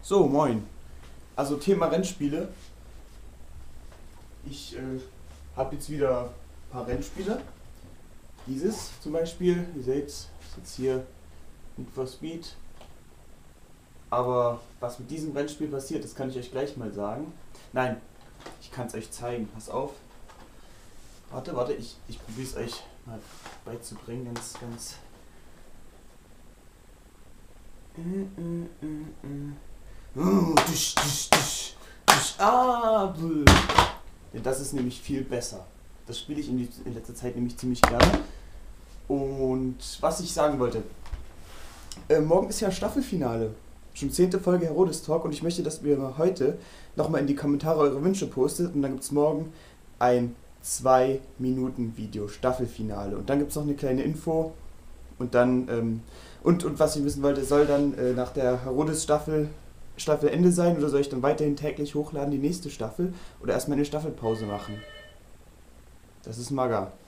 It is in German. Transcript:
So, moin. Also Thema Rennspiele. Ich habe jetzt wieder ein paar Rennspiele. Dieses zum Beispiel, ihr seht, ist jetzt hier Need for Speed. Aber was mit diesem Rennspiel passiert, das kann ich euch gleich mal sagen. Nein, ich kann es euch zeigen. Pass auf. Warte, ich probiere es euch mal beizubringen. Ganz. Ja, das ist nämlich viel besser. Das spiele ich in letzter Zeit nämlich ziemlich gerne. Und was ich sagen wollte, morgen ist ja Staffelfinale. Schon 10. Folge Herodes Talk und ich möchte, dass wir heute nochmal in die Kommentare eure Wünsche postet und dann gibt es morgen ein 2-Minuten-Video, Staffelfinale. Und dann gibt es noch eine kleine Info und dann, und was ich wissen wollte, soll dann nach der Herodes Staffelende sein oder soll ich dann weiterhin täglich hochladen die nächste Staffel oder erstmal eine Staffelpause machen? Das ist Maga.